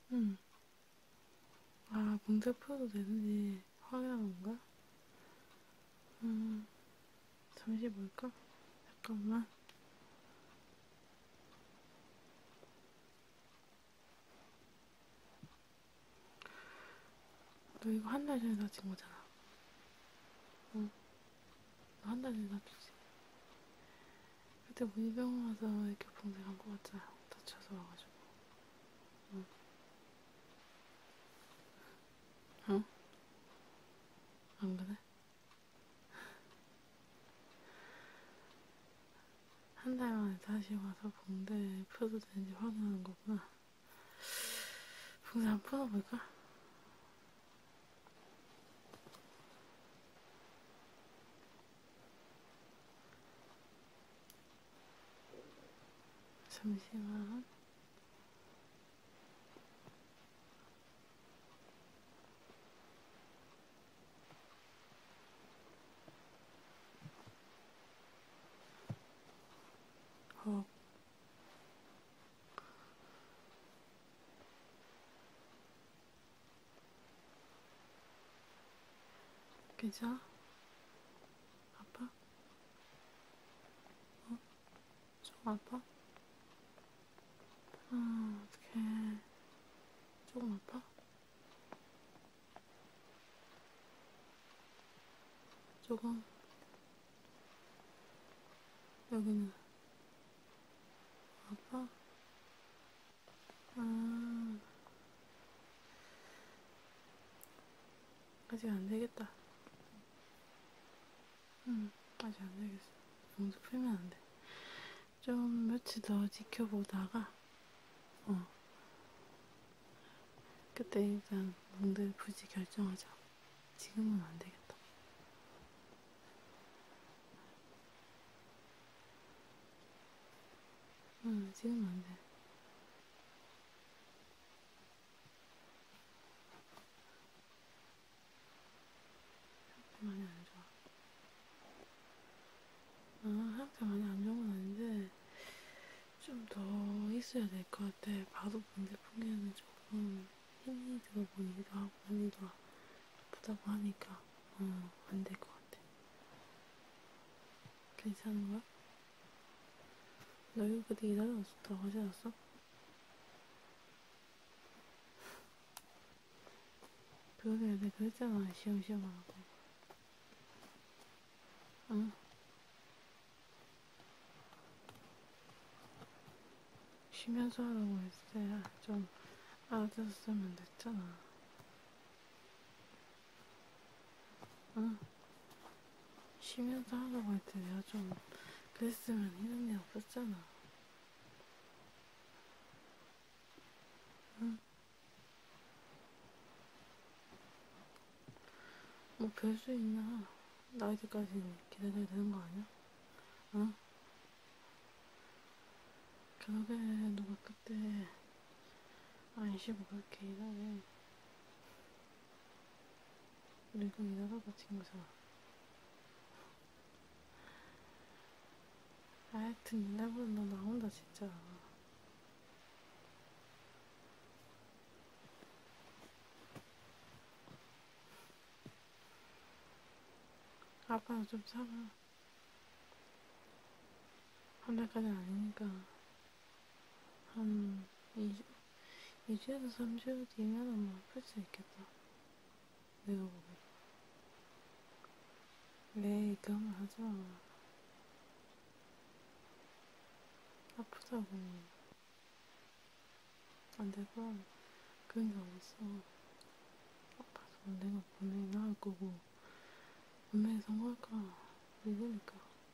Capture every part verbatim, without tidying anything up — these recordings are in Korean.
응. 아, 문제 풀어도 되는지 확인하는 건가? 음, 잠시 볼까? 잠깐만. 너 이거 한 달 전에 다친 거잖아. 응. 너 한 달 전에 다쳤지. 그때 우리 병원 와서 이렇게 봉쇄한 거 같잖아. 다쳐서 와가지고. 응. 응? 안 그래? 한 달 만에 다시 와서 봉쇄 풀어도 되는지 확인하는 거구나. 봉쇄 한번 풀어볼까? 잠시만. 어, 괜찮아? 아파? 어? 좀 아파? 아, 어떡해. 조금 아파? 조금? 여기는 아파? 아, 아직 안 되겠다. 응, 아직 안 되겠어. 봉투 풀면 안 돼. 좀 며칠 더 지켜보다가, 어, 그때 일단 봉투를 풀지 결정하자. 지금은 안 되겠다. 응, 지금은 안 돼. 많이 안 좋아. 아, 상태 많이 안 좋은 건 아닌데, 좀 더 있어야 될 것 같아. 바로 봉투 풀기에는 조금 힘이 들어 보이기도 하고, 허리도 아프다고 하니까, 어, 안 될 것 같아. 괜찮은 거야? 너 이거 그때 기다려줬다고 하지 않았어? 그래, 내가 그랬잖아. 시험시험 하라고. 응? 쉬면서 하라고 했을 때 좀 알아들었으면 됐잖아. 응? 쉬면서 하라고 할 때 내가 좀 그랬으면 이런 일 없었잖아. 응? 뭐 별 수 있나? 나 이때까지 기다려야 되는 거 아니야? 응? 그러게 누가 그때 안 쉬고 그렇게 일하래. 우리가 일하다가 친 거잖아. 하여튼 내보다 너 나온다 진짜. 아빠도 좀 참아. 한 달까지는 아니니까 한 이 주, 이 주에서 삼 주 뒤면은 뭐 풀 수 있겠다. 내가 보기엔. 에이, 그런 말 하지 마. 아프다고. 안 될 거야. 그런 게 어딨어. 아파서 내가 분명히 나을 거고, 분명히 성공할 거야. 믿으니까.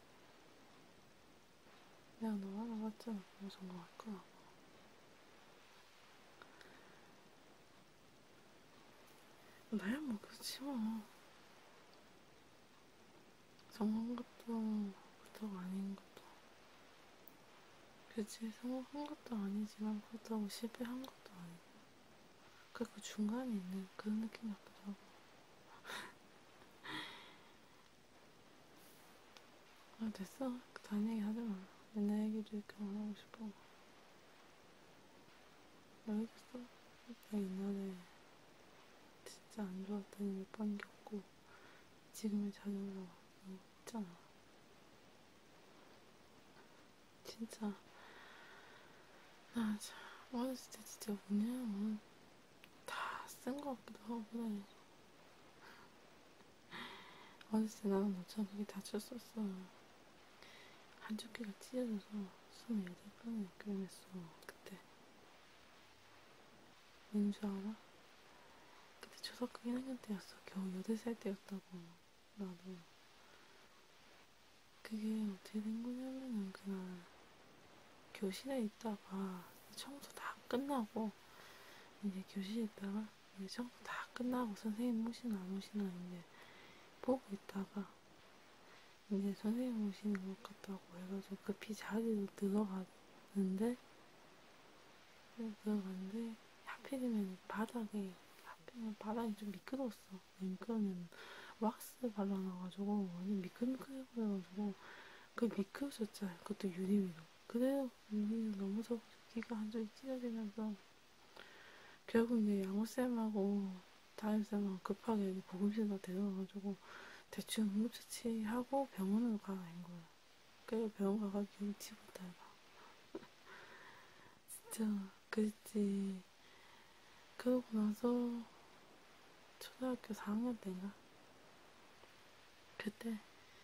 내가 너 알아봤잖아. 너 성공할 거야. 나야 뭐 그렇지 뭐. 성공한 것도 그렇다고 아닌 것도. 그치, 성공한 것도 아니지만 그렇다고 실패한 것도 아니고. 그 중간에 있는 그런 느낌 같기도 하고. 아, 됐어. 다른 얘기 하지 마. 옛날 얘기도 그만하고 싶어. 알겠어? 나 옛날에 진짜 안 좋았던 일 몇 번 겪고 지금의 자리 올라왔고 있잖아. 진짜 나 참, 어렸을 때 진짜 운이야 다쓴 것 같기도 하고 그래. 어렸을 때 나는 너처럼 그렇게 다쳤었어. 한쪽 귀가 찢어져서 스물여덟 번을 입원했어. 그때 왠 줄 알아? 그때 초등학교 일 학년 때였어. 겨우 여덟 살 때였다고. 나도. 그게 어떻게 된 거냐면은 그날 교실에 있다가 청소 다 끝나고 이제 교실에 있다가 이제 청소 다 끝나고 선생님 오시나 안 오시나 이제 보고 있다가 이제 선생님 오시는 것 같다고 해가지고 급히 자리로 들어갔는데 들어갔는데 하필이면 바닥에 하필이면 바닥이 좀 미끄러웠어. 미끄러우면 왁스 발라놔가지고 완전 미끌미끌해버려가지고 그 미끄러졌잖아. 그것도 유리위로. 그래요. 유리위로 넘어져서 귀가 한쪽이 찢어지면서 결국 이제 양호쌤하고 담임쌤하고 급하게 보금실로 데려가가지고 대충 응급처치하고 병원으로 가라는 거야. 그래서 병원 가가지고 결국 집었다 해봐. 진짜 그랬지. 그러고 나서 초등학교 사 학년 때인가? 그때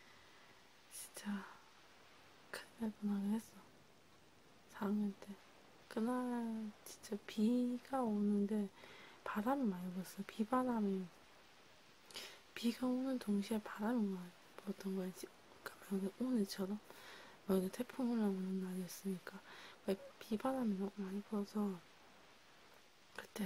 진짜 큰일 날 뻔하긴 했어. 사 학년 때. 그날 진짜 비가 오는데 바람이 많이 불었어. 비바람이 비가 오는 동시에 바람이 많이 불었던 거야. 그러니까 오늘처럼 만약에 태풍 올라오는 날이었으니까 비바람이 너무 많이 불어서 그때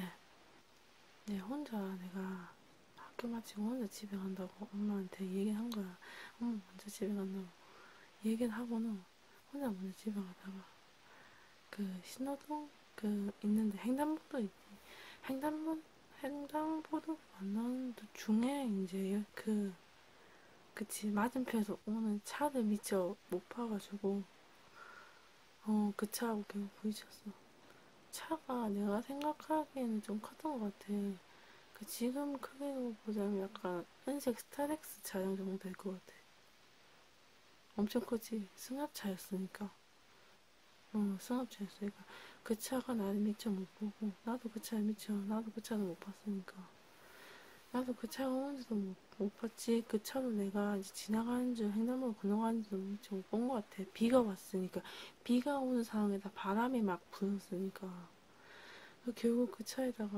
내 혼자 내가 학교 마치고 혼자 집에 간다고 엄마한테 얘기를 한 거야. 엄마 먼저 집에 간다고 얘기를 하고는 혼자 먼저 집에 가다가 그 신호등 그 있는데 횡단보도 있지. 횡단보 횡단보도 만나는 중에 이제 그 그치 맞은편에서 오는 차를 미처 못 봐가지고 어 그 차하고 계속 부딪혔어. 차가 내가 생각하기에는 좀 컸던 것 같아. 그 지금 크기로 보자면 약간 은색 스타렉스 차량 정도 될 것 같아. 엄청 크지. 승합차였으니까. 어 승합차였으니까 그 차가 나를 미처 못 보고 나도 그 차를 미처 나도 그 차를 못 봤으니까 나도 그 차가 오는지도 못, 못 봤지. 그 차로 내가 이제 지나가는 줄 횡단보도 건너가는지도 미처 못 본 것 같아. 비가 왔으니까 비가 오는 상황에다 바람이 막 불었으니까 결국 그 차에다가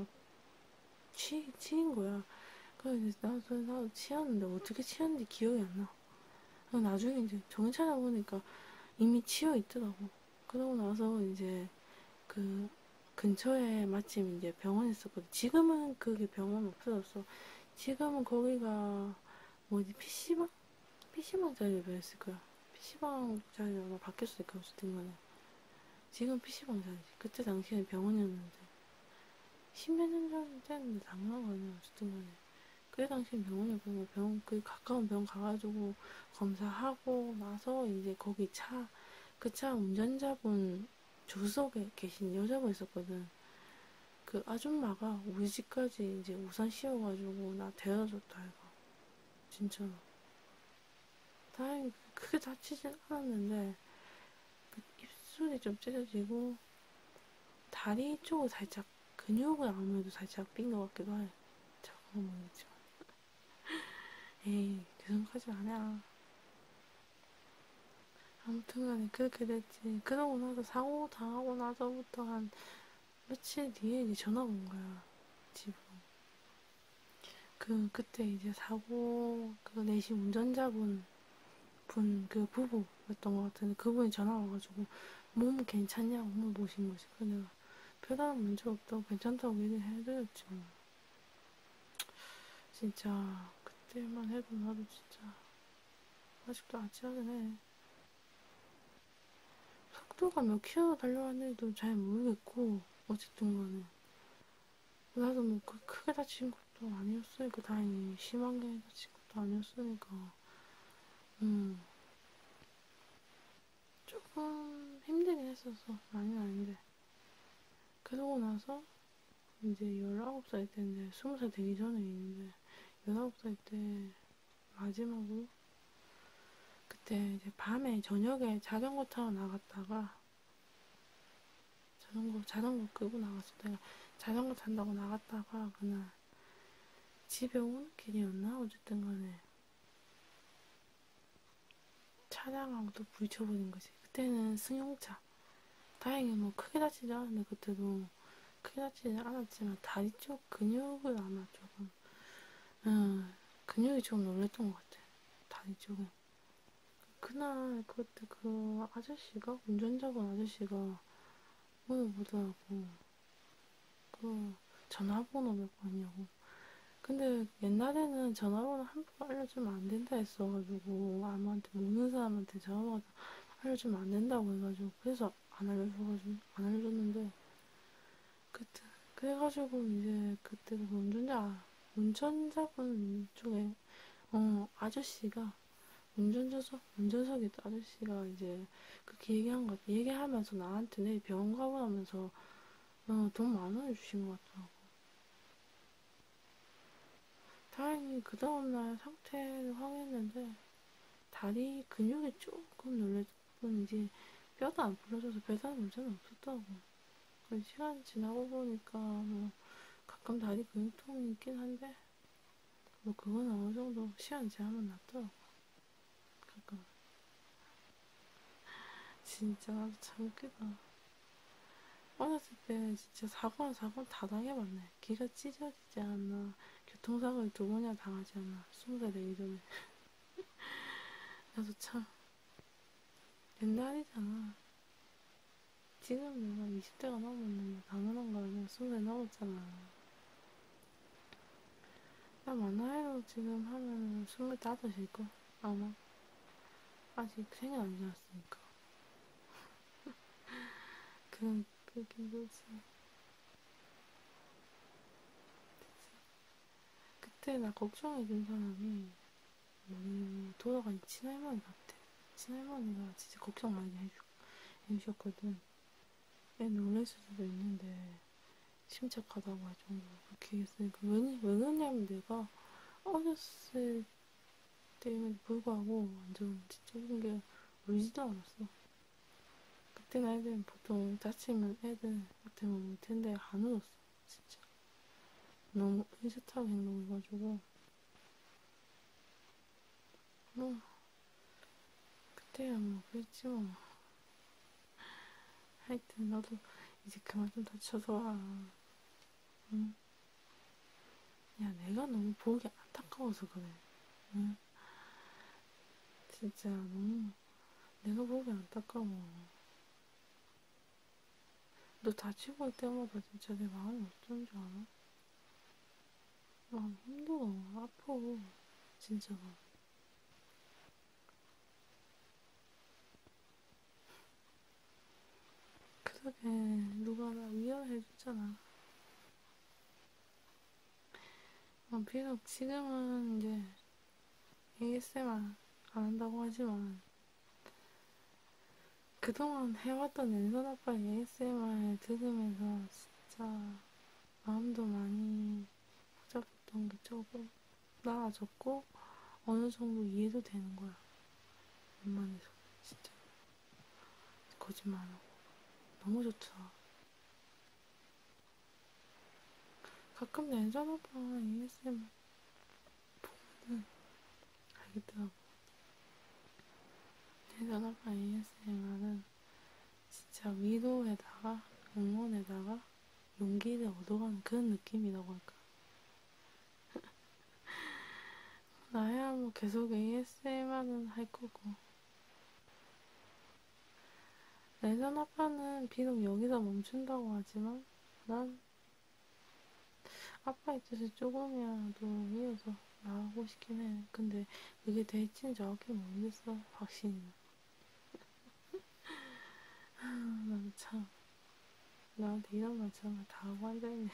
취, 취인 거야. 그래서 이제 나도, 나도 취했는데 어떻게 취했는지 기억이 안 나. 나중에 이제 정신 차려보니까 이미 취해 있더라고. 그러고 나서 이제 그 근처에 마침 이제 병원이 있었거든. 지금은 그게 병원 없어졌어. 지금은 거기가 뭐지 피시방? 피시방 자리를 배웠을 거야. 피시방 자리가 아마 바뀌었을 거야. 어쨌든 간에. 지금 피시방 자리지. 그때 당시에는 병원이었는데. 십몇 년 전 됐는데 당연한 거 아니야. 어쨌든 간에. 그때 당시엔 병원이었고 병원 그 가까운 병원 가가지고 검사하고 나서 이제 거기 차 그 차 운전자분 조석에 계신 여자분 있었거든. 그 아줌마가 우리 집까지 이제 우산 씌워가지고 나 데려줬다 이거. 진짜로. 다행히 크게 다치진 않았는데 그 입술이 좀 찢어지고 다리 쪽을 살짝 근육을 아무래도 살짝 삔 것 같기도 해. 잠깐만 모르겠지만. 에이 그 정도까지 아니야. 아무튼간에 그렇게 됐지. 그러고 나서 사고 당하고 나서부터 한 며칠 뒤에 이제 전화가 온 거야. 집으로. 그 그때 이제 사고 그 내신 운전자분 분 그 부부였던 것 같은데 그분이 전화 와가지고 몸 괜찮냐고 물어보신 거지. 그래서 내가 별다른 문제 없다고 괜찮다고 얘기를 해드렸지 뭐. 진짜 그때만 해도 나도 진짜 아직도 아찔하긴 해. 속도가 몇 킬로 달려왔는지도 잘 모르겠고 어쨌든 간에 나도 뭐 그 크게 다친 것도 아니었으니까 다행히 심하게 다친 것도 아니었으니까 음 조금 힘들긴 했었어. 많이는 아닌데 그러고 나서 이제 열아홉 살 때인데, 스무 살 되기 전에 있는데, 열아홉 살 때 마지막으로 그때 이제 밤에 저녁에 자전거 타러 나갔다가 자전거 자전거 끄고 나갔어. 내가 자전거 탄다고 나갔다가 그날 집에 오는 길이었나 어쨌든 간에 차량하고 또 부딪혀버린 거지. 그때는 승용차. 다행히 뭐 크게 다치지 않았는데 그때도 크게 다치지 않았지만 다리 쪽 근육을 아마 조금 음, 근육이 좀 놀랬던 것 같아. 다리 쪽에. 그날 그때 그 아저씨가 운전자분 아저씨가 물어보더라고. 그 전화번호 몇 번이냐고. 근데 옛날에는 전화번호 함부로 알려주면 안 된다 했어가지고 아무한테 모르는 사람한테 전화번호 알려주면 안 된다고 해가지고 그래서 안 알려줘가지고 안 알려줬는데 그때 그래가지고 이제 그때 그 운전자 운전자분 쪽에 어 아저씨가 운전자석 운전석에 있던 아저씨가 이제 그렇게 얘기한 것 같아. 얘기하면서 나한테 내일 병원 가보라면서 어, 돈 만 원을 주신 것 같더라고. 다행히 그 다음날 상태를 확인했는데 다리 근육이 조금 눌렸을 뿐이지 뼈도 안 부러져서 별다른 문제는 없었다고. 그 시간 지나고 보니까 뭐 가끔 다리 근육통이 있긴 한데 뭐 그건 어느 정도 시간 지나면 낫더라고. 가끔. 진짜 나도 참 웃기다. 어렸을 때 진짜 사고는 사고는 다 당해봤네. 귀가 찢어지지 않나. 교통사고를 두 번이나 당하지 않나. 스무 살 되기 전에. 나도 참 옛날이잖아. 지금 내가 이십 대가 넘었는데 당연한 거 아니야. 스무 살 넘었잖아. 나 만화해로 지금 하면 스물다섯일걸? 아마. 아직 생일 안 지났으니까. 그런, 그렇긴 그렇지. 그때 나 걱정해준 사람이 우리 돌아가신 친할머니 같아. 친할머니가 진짜 걱정 많이 해주, 해주셨거든. 애 놀랄 수도 있는데 침착하다고 할 정도로 그렇게 했으니까 왜, 왜 그러냐면 내가 어렸을 때임에도 불구하고 완전 진짜 웃긴 게 울지도 않았어. 그때는 애들은 보통 다치면 애들 같으면 울 텐데 안 울었어. 진짜 너무 의젓하게 행동해가지고 뭐 그때야 뭐 그랬지 뭐. 하여튼 너도 이제 그만 좀 다쳐서 와. 응? 야 내가 너무 보기 안타까워서 그래. 응? 진짜 너무 내가 보기 안타까워. 너 다치고 올 때마다 진짜 내 마음이 어떤 줄 알아? 마음 힘들어. 아파. 진짜로. 그러게 누가 나 위로해줬잖아. 어, 비록 지금은 이제 에이에스엠알 안 한다고 하지만 그동안 해왔던 랜선 아빠의 에이에스엠알 들으면서 진짜 마음도 많이 복잡했던 게 조금 나아졌고 어느 정도 이해도 되는 거야. 웬만해서 진짜 거짓말 안 하고 너무 좋더라. 가끔 랜선 아빠 에이에스엠알 보면은 알겠더라고. 랜선 아빠 에이에스엠알은 진짜 위로에다가 응원에다가 용기를 얻어가는 그런 느낌이라고 할까. 나야 뭐 계속 에이에스엠알은 할 거고. 랜선 아빠는 비록 여기서 멈춘다고 하지만 난 아빠의 뜻을 조금이라도 위해서 나가고 싶긴 해. 근데 그게 될지는 정확히 모르겠어. 확신은. 난 참 나한테 이런 말 정말 다 하고 앉아있네.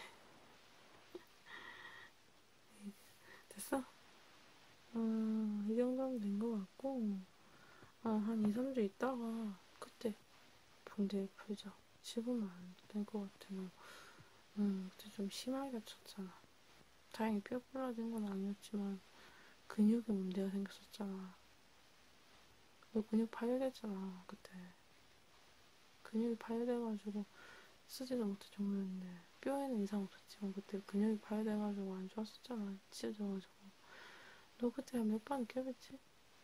됐어? 어, 이 정도면 된 것 같고 어, 한 이, 삼 주 있다가 그때 문제 풀자. 지금은 안 될 것 같아. 응, 그때 좀 심하게 다쳤잖아. 다행히 뼈 부러진 건 아니었지만 근육에 문제가 생겼었잖아. 너 근육 파열됐잖아, 그때. 근육이 파열돼가지고 쓰지도 못할 정도였는데 뼈에는 이상 없었지만 그때 근육이 파열돼가지고 안 좋았었잖아. 찢어져가지고. 너 그때 몇 번 깨맸지?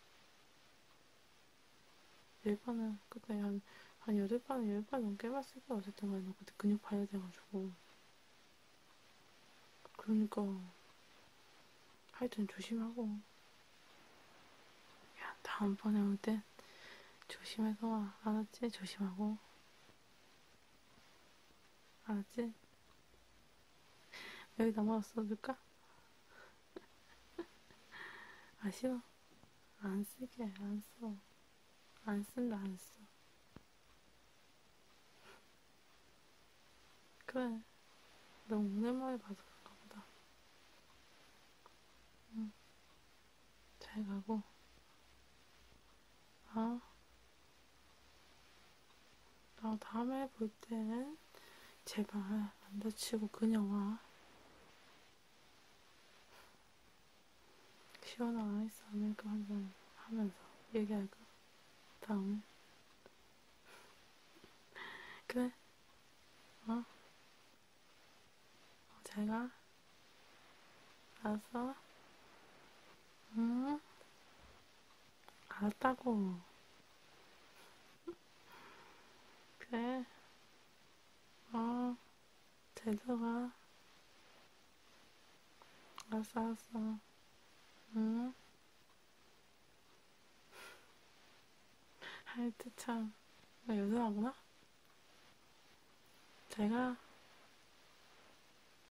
열 번은 그때 한, 한 여덟 번, 열 번 넘게 깨봤을 거야. 어쨌든 간에 너 그때 근육 파열돼가지고. 그러니까 하여튼 조심하고. 야, 다음번에 올 땐 조심해서 와. 알았지? 조심하고. 알았지? 여기 넘어가 써줄까? 아쉬워. 안 쓰게, 안 써. 안 쓴다, 안 써. 그래. 너무 오랜만에 봐서 그런가 보다. 응, 잘 가고. 아, 나 다음에 볼 때는 제발 안 다치고 그냥 와. 시원한 아이스 아메리카노 한잔 하면서 얘기할까? 다음에. 그래, 어? 잘 가. 알았어? 응? 알았다고. 그래, 어, 잘 들어가. 알았어, 알았어. 응? 하여튼 참, 나 여전하구나? 잘 가.